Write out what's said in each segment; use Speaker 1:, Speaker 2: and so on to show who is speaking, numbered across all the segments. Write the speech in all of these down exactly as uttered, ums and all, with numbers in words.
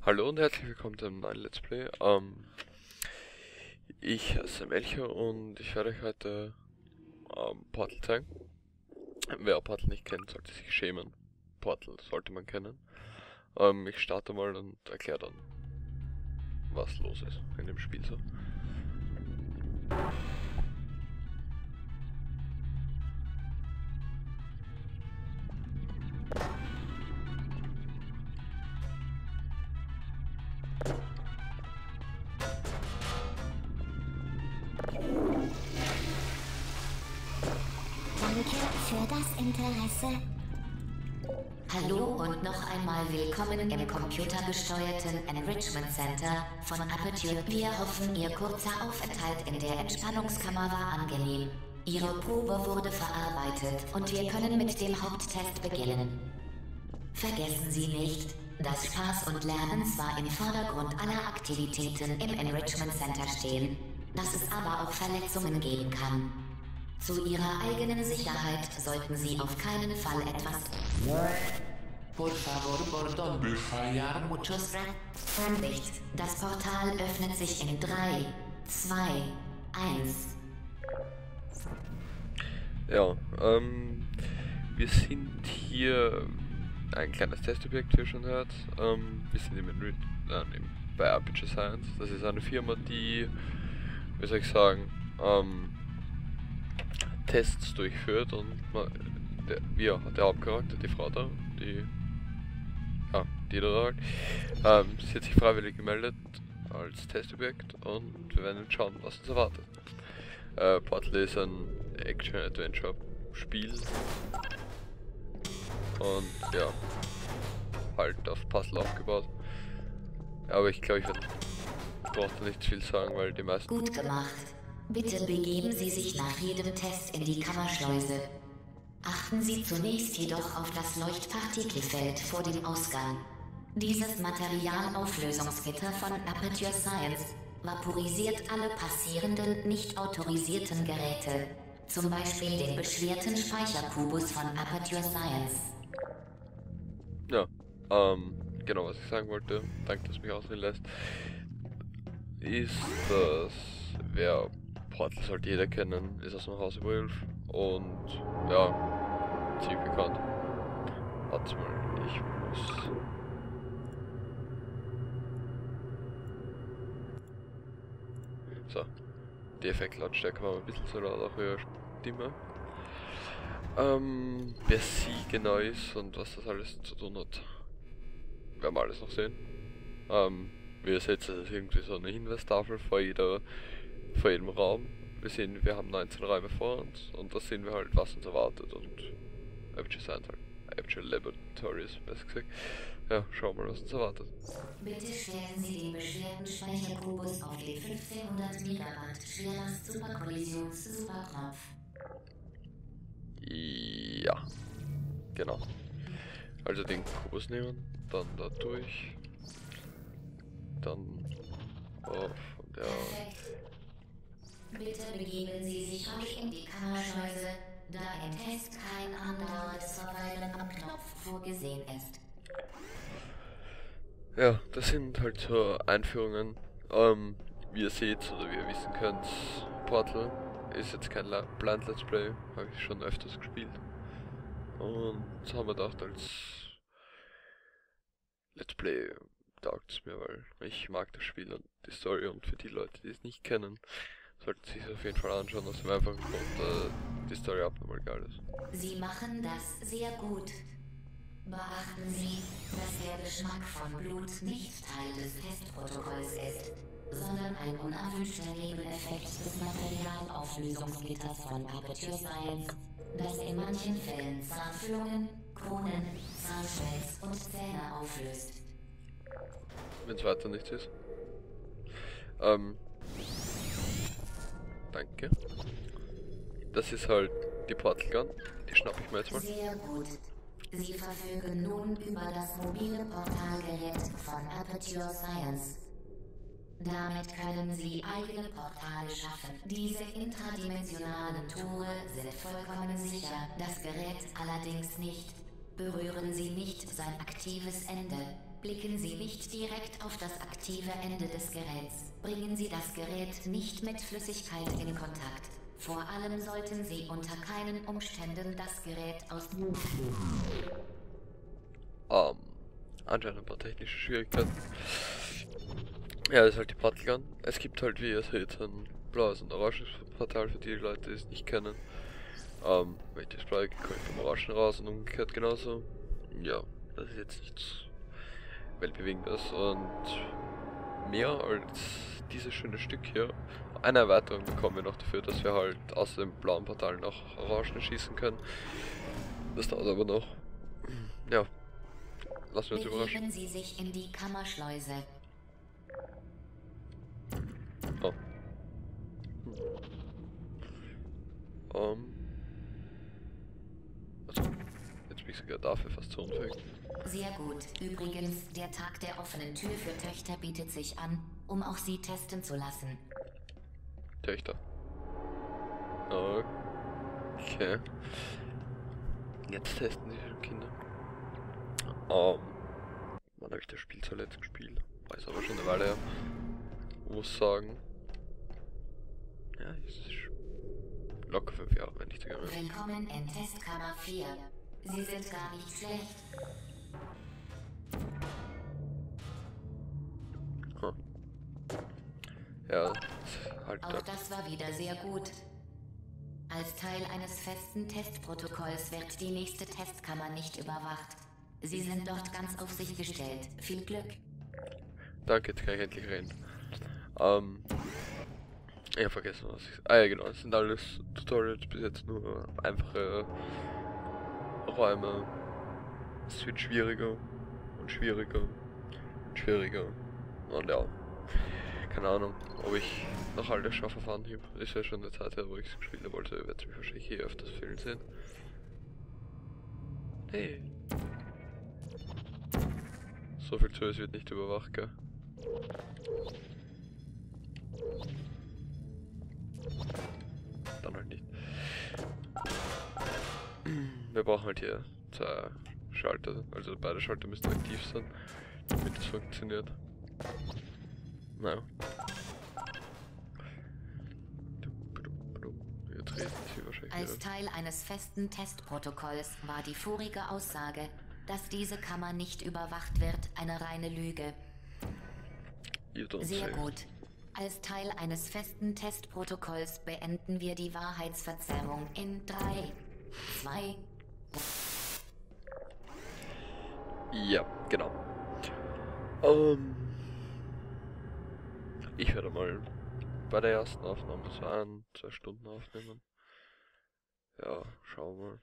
Speaker 1: Hallo und herzlich willkommen zu einem neuen Let's Play. Ähm, ich heiße Melchior und ich werde euch heute ähm, Portal zeigen. Wer Portal nicht kennt, sollte sich schämen. Portal sollte man kennen. Ähm, ich starte mal und erkläre dann, was los ist in dem Spiel so.
Speaker 2: Danke für das Interesse.
Speaker 3: Hallo und noch einmal willkommen im computergesteuerten Enrichment Center von Aperture. Wir hoffen, Ihr kurzer Aufenthalt in der Entspannungskammer war angenehm. Ihre Probe wurde verarbeitet und wir können mit dem Haupttest beginnen. Vergessen Sie nicht, dass Spaß und Lernen zwar im Vordergrund aller Aktivitäten im Enrichment Center stehen, dass es aber auch Verletzungen geben kann. Zu Ihrer eigenen Sicherheit sollten Sie auf keinen Fall etwas... Por favor, ¿por dónde fallar? Muchos Vorsicht. Das Portal öffnet sich in drei, zwei, eins.
Speaker 1: Ja, ähm, wir sind hier ein kleines Testobjekt, wie ihr schon hört. Ähm, wir sind im Enri äh, bei Aperture Science. Das ist eine Firma, die, wie soll ich sagen, ähm, Tests durchführt und man, der, ja, der Hauptcharakter, die Frau da, die, ja, die da halt, ähm, sie hat sich freiwillig gemeldet als Testobjekt und wir werden schauen, was uns erwartet. Äh, Portal ist ein Action-Adventure-Spiel und ja, halt auf Puzzle aufgebaut. Aber ich glaube, ich werde brauche da nicht viel sagen, weil die meisten...
Speaker 3: Gut gemacht. Bitte begeben Sie sich nach jedem Test in die Kammerschleuse. Achten Sie zunächst jedoch auf das Leuchtpartikelfeld vor dem Ausgang. Dieses Materialauflösungsgitter von Aperture Science vaporisiert alle passierenden, nicht autorisierten Geräte. Zum Beispiel den beschwerten Speicherkubus von Aperture Science.
Speaker 1: Ja, ähm, genau, was ich sagen wollte, danke, dass du mich ausreden lässt, ist, dass wer Portal sollte jeder kennen, ist aus dem Hause Wolf und ja, ziemlich bekannt. Warte mal, ich muss... So, die Effektlautstärke war ein bisschen so laut, auch höher Stimme. Ähm, wer sie genau ist und was das alles zu tun hat, werden wir alles noch sehen. Ähm, wie ihr seht, das ist irgendwie so eine Hinweistafel vor jeder, vor jedem Raum. Wir sehen, wir haben neunzehn Räume vor uns und da sehen wir halt, was uns erwartet und Aperture Science halt, Aperture Laboratories, besser gesagt. Ja, schauen wir mal, was uns erwartet.
Speaker 3: Bitte stellen Sie den beschwerten Speicherkubus auf den fünfzehnhundert Megawatt Schwerlast Superkollisions Superknopf.
Speaker 1: Ja, genau. Also den Kubus nehmen, dann da durch, dann auf und ja.
Speaker 3: Perfekt. Bitte begeben Sie sich rasch in die Kammerschleuse, da im Test kein andauerndes Verweilen am Knopf vorgesehen ist.
Speaker 1: Ja, das sind halt so Einführungen. Ähm, wie ihr seht oder wie ihr wissen könnt, Portal ist jetzt kein La Blind Let's Play, habe ich schon öfters gespielt. Und so haben wir gedacht, als Let's Play taugt es mir, weil ich mag das Spiel und die Story, und für die Leute, die es nicht kennen, sollten sie sich auf jeden Fall anschauen, aus dem einfachen Grund, äh, die Story abnormal geil ist.
Speaker 3: Sie machen das sehr gut. Beachten Sie, dass der Geschmack von Blut nicht Teil des Testprotokolls ist, sondern ein unerwünschter Nebeneffekt des Materialauflösungsgitters von Aperture Science, das in manchen Fällen Zahnfüllungen, Kronen, Zahnschmelz und Zähne auflöst.
Speaker 1: Wenn es weiter nichts ist. Ähm, danke. Das ist halt die Portal Gun, die schnapp ich mir jetzt mal.
Speaker 3: Sehr gut. Sie verfügen nun über das mobile Portalgerät von Aperture Science. Damit können Sie eigene Portale schaffen. Diese intradimensionalen Tore sind vollkommen sicher, das Gerät allerdings nicht. Berühren Sie nicht sein aktives Ende, Blicken Sie nicht direkt auf das aktive Ende des Geräts. Bringen Sie das Gerät nicht mit Flüssigkeit in Kontakt. Vor allem sollten Sie unter keinen Umständen das Gerät aus...
Speaker 1: Ähm, anscheinend ein paar technische Schwierigkeiten. Ja, das ist halt die Particle Gun. Es gibt halt, wie ihr seht, ein blaues und oranges Portal für die Leute, die es nicht kennen. Ähm, wenn ich das blaue komme ich vom Orangen raus und umgekehrt genauso. Ja, das ist jetzt nichts weltbewegendes und mehr als dieses schöne Stück hier. Eine Erweiterung bekommen wir noch dafür, dass wir halt aus dem blauen Portal noch Orangen schießen können. Das dauert aber noch. Ja, lassen wir uns überraschen.
Speaker 3: Begeben Sie sich in die Kammerschleuse.
Speaker 1: Oh. Um. Also, jetzt bin ich sogar dafür fast so unfähig.
Speaker 3: Sehr gut. Übrigens, der Tag der offenen Tür für Töchter bietet sich an, um auch sie testen zu lassen.
Speaker 1: Töchter. Okay. Jetzt testen sie schon Kinder. Um. Wann habe ich das Spiel zuletzt gespielt? Weiß aber schon eine Weile her. Muss sagen. Ja, es ist locker fünf Jahre, wenn nicht sogar mehr.
Speaker 3: Willkommen in Testkammer vier. Sie sind gar nicht schlecht.
Speaker 1: Huh. Ja, halt
Speaker 3: Auch das war wieder sehr gut. Als Teil eines festen Testprotokolls wird die nächste Testkammer nicht überwacht. Sie sind dort ganz auf sich gestellt. Viel Glück.
Speaker 1: Danke, jetzt kann ich endlich reden. Ähm. Ich hab vergessen, was ich. Ah ja, genau, es sind alles Tutorials bis jetzt nur einfache Räume. Es wird schwieriger und schwieriger und schwieriger. Und ja, keine Ahnung, ob ich noch alles schaffe auf Anhieb. Ist ja schon eine Zeit her, wo ich es gespielt habe, also ihr werdet mich wahrscheinlich hier öfters filmen sehen. Hey. So viel zu, es wird nicht überwacht, gell? Dann halt nicht. Wir brauchen halt hier zwei Schalter, also beide Schalter müssen aktiv sein, damit es funktioniert. Naja. Jetzt reden sie wahrscheinlich
Speaker 3: Als
Speaker 1: wieder.
Speaker 3: Teil eines festen Testprotokolls war die vorige Aussage, dass diese Kammer nicht überwacht wird, eine reine Lüge.
Speaker 1: You don't
Speaker 3: Sehr
Speaker 1: say.
Speaker 3: gut. Als Teil eines festen Testprotokolls beenden wir die Wahrheitsverzerrung in drei, zwei...
Speaker 1: Ja, genau. Ähm, ich werde mal bei der ersten Aufnahme so ein, zwei Stunden aufnehmen. Ja, schauen wir mal.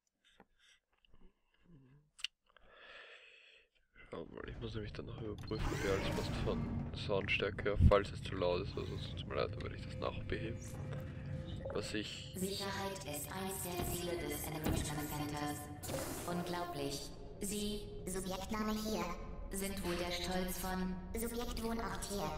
Speaker 1: Schauen wir mal, ich muss nämlich dann noch überprüfen, ob ihr alles passt von Soundstärke her, falls es zu laut ist, also es tut mir leid, dann werde ich das nachbeheben. Was ich...
Speaker 3: Sicherheit ist eins der Ziele des Enrichment Centers. Unglaublich. Sie,
Speaker 2: Subjektname hier.
Speaker 3: sind wohl der Stolz von...
Speaker 2: Subjektwohnort hier.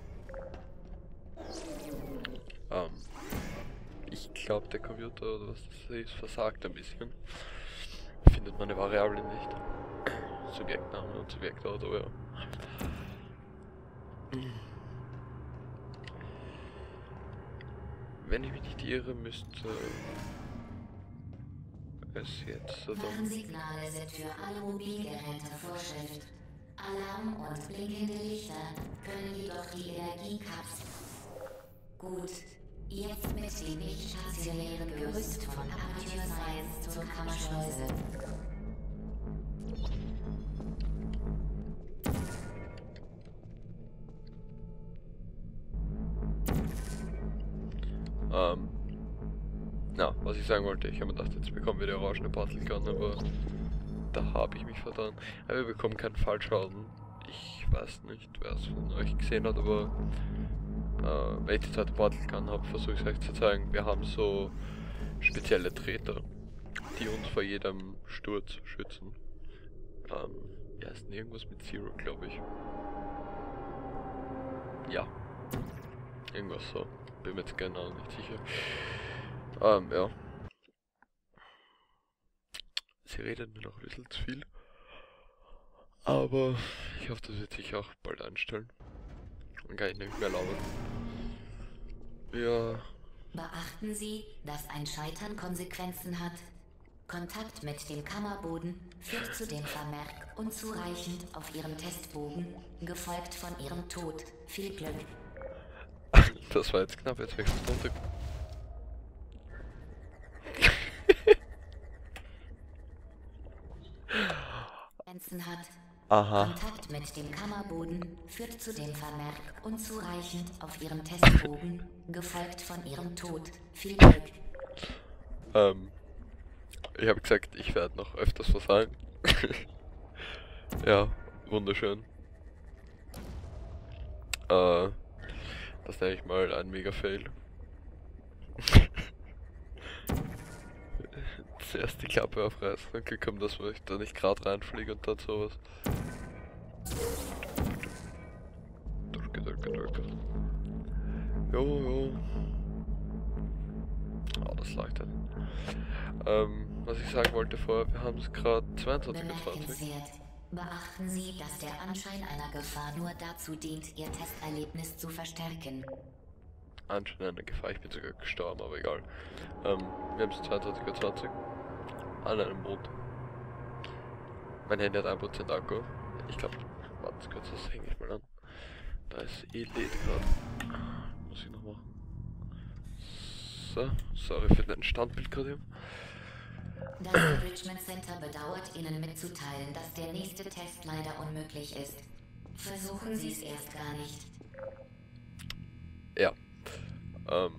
Speaker 1: Ähm, ich glaube, der Computer oder was das ist, versagt ein bisschen. Findet meine Variable nicht. Subjektname und Subjektort, aber ja. Wenn ich mich nicht irre, müsste es jetzt oder
Speaker 3: Warnsignale sind für alle Mobilgeräte Vorschrift. Alarm und blinkende Lichter können jedoch die Energiekapsel... Gut. Jetzt mit dem nicht stationären Gerüst von Aperture Science zur Kammerschleuse.
Speaker 1: Ähm, na, was ich sagen wollte, ich habe mir gedacht, jetzt bekommen wir die orangene Particle Gun, aber da habe ich mich vertan. Aber wir bekommen keinen Fallschaden. Ich weiß nicht, wer es von euch gesehen hat, aber äh, wenn ich die zweite Particle Gun habe, versuche ich es euch zu zeigen. Wir haben so spezielle Treter, die uns vor jedem Sturz schützen. Ähm, ja, ist irgendwas mit Zero, glaube ich. Ja. Irgendwas so. Bin mir jetzt genau nicht sicher. Ähm, ja. Sie redet mir noch ein bisschen zu viel. Aber Ich hoffe, das wird sich auch bald einstellen. Dann kann ich nämlich mehr labern. Ja.
Speaker 3: Beachten Sie, dass ein Scheitern Konsequenzen hat. Kontakt mit dem Kammerboden führt zu dem Vermerk unzureichend auf Ihrem Testbogen, gefolgt von Ihrem Tod. Viel Glück.
Speaker 1: Das war jetzt knapp, jetzt wechselt runter.
Speaker 3: hat.
Speaker 1: Aha.
Speaker 3: Kontakt mit dem Kammerboden führt zu dem Vermerk unzureichend auf Ihrem Testbogen, gefolgt von Ihrem Tod. Viel Glück.
Speaker 1: Ähm, ich habe gesagt, ich werde noch öfters was sagen. Ja, wunderschön. Äh, das nenne ich mal ein Mega-Fail. Zuerst die Klappe aufreißen und Glück haben, dass ich da nicht gerade reinfliege und dann sowas. Drücke, drücke, drücke. Jo, jo. Oh, das leuchtet. Ähm, was ich sagen wollte vorher, wir haben es gerade zweiundzwanzig Uhr zwanzig.
Speaker 3: Bemerkenswert. Beachten Sie, dass der Anschein einer Gefahr nur dazu dient, Ihr Testerlebnis zu verstärken.
Speaker 1: Anschein einer Gefahr, ich bin sogar gestorben, aber egal. Ähm, wir haben es zweiundzwanzig Uhr zwanzig. An einem Mond. Mein Handy hat ein Prozent Akku. Ich glaube, warte kurz, das hänge ich mal an. Da ist eh lädt gerade. Muss ich noch machen. So, sorry für den Standbild gerade eben.
Speaker 3: Das Enrichment Center bedauert Ihnen mitzuteilen, dass der nächste Test leider unmöglich ist. Versuchen Sie es erst gar nicht.
Speaker 1: Ja. Ähm.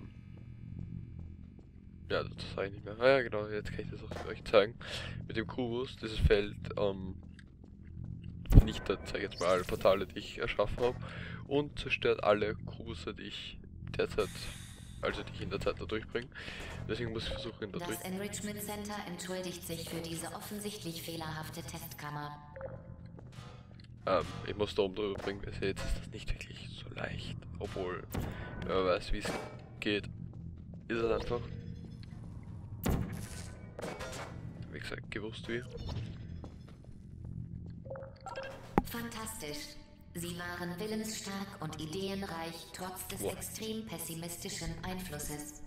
Speaker 1: Ja, das sage ich nicht mehr. Ah ja, genau, jetzt kann ich das auch für euch zeigen. Mit dem Kubus, dieses Feld, ähm, vernichtet, sag ich jetzt mal, alle Portale, die ich erschaffen habe. Und zerstört alle Kubusse, die ich derzeit, also die ich in der Zeit da durchbringe. Deswegen muss ich versuchen, ihn da durch...
Speaker 3: Das Enrichment Center entschuldigt sich für diese offensichtlich fehlerhafte Testkammer.
Speaker 1: Ähm, ich muss da oben drüber bringen, wie ihr seht, ist das nicht wirklich so leicht. Obwohl, wenn man weiß, wie es geht, ist es einfach. Wie gesagt, gewusst wie.
Speaker 3: Fantastisch. Sie waren willensstark und ideenreich, trotz des
Speaker 1: Wow.
Speaker 3: extrem pessimistischen Einflusses.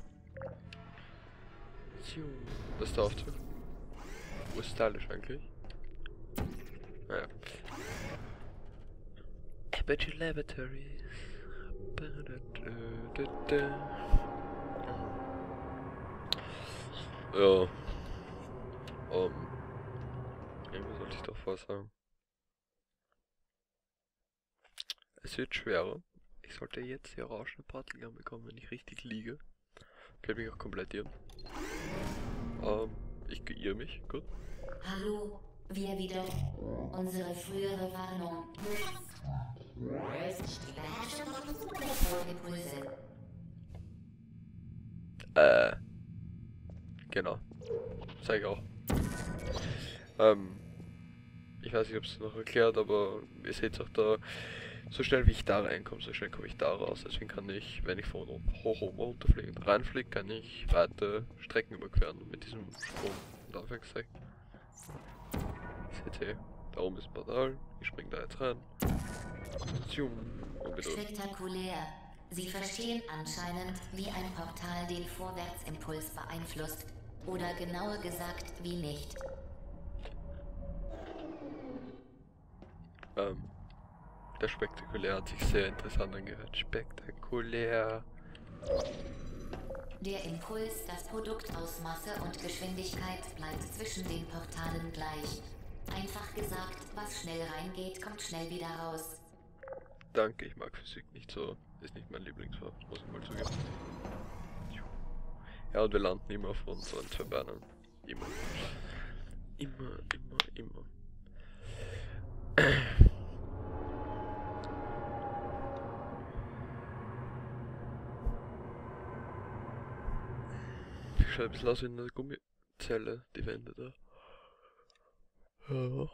Speaker 1: Das ist der Aufzug. Wo ist stylisch eigentlich? Naja. Aperture Laboratories. Ja. Um. Irgendwas sollte ich doch vorsagen. Es wird schwerer. Ich sollte jetzt die orangene Partikel bekommen, wenn ich richtig liege. Könnte mich auch komplett irren. Ähm, ich geirre mich, gut.
Speaker 3: Hallo, wir wieder. Unsere frühere Warnung. Impulse.
Speaker 1: Äh. Genau. Zeig auch. Ähm. Ich weiß nicht, ob es noch erklärt, aber ihr seht auch da, so schnell wie ich da reinkomme, so schnell komme ich da raus. Deswegen kann ich, wenn ich von hoch oben runterfliege und reinfliege, kann ich weite Strecken überqueren mit diesem Sprung. Und Anführungszeichen. Seht ihr, da oben ist ein Portal, ich springe da jetzt rein. Und wieder.
Speaker 3: Spektakulär. Sie verstehen anscheinend, wie ein Portal den Vorwärtsimpuls beeinflusst. Oder genauer gesagt, wie nicht.
Speaker 1: Ähm, der Spektakulär hat sich sehr interessant angehört. Spektakulär.
Speaker 3: Der Impuls, das Produkt aus Masse und Geschwindigkeit, bleibt zwischen den Portalen gleich. Einfach gesagt, was schnell reingeht, kommt schnell wieder raus.
Speaker 1: Danke, ich mag Physik nicht so. Ist nicht mein Lieblingsfach, muss ich mal zugeben. Ja, und wir landen immer auf unseren zwei Beinen. Immer. Immer, immer, immer. Schaut ein bisschen aus wie eine Gummizelle, die Wände da. Ja.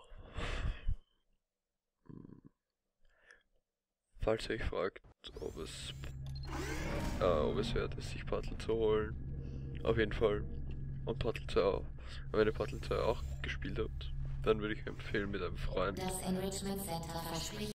Speaker 1: Falls ihr euch fragt, ob es, äh, ob es wert ist, sich Portal zu holen, auf jeden Fall. Und Portal zwei auch. Und wenn ihr Portal zwei auch gespielt habt, dann würde ich empfehlen, mit einem Freund.
Speaker 3: Das Enrichment Center verspricht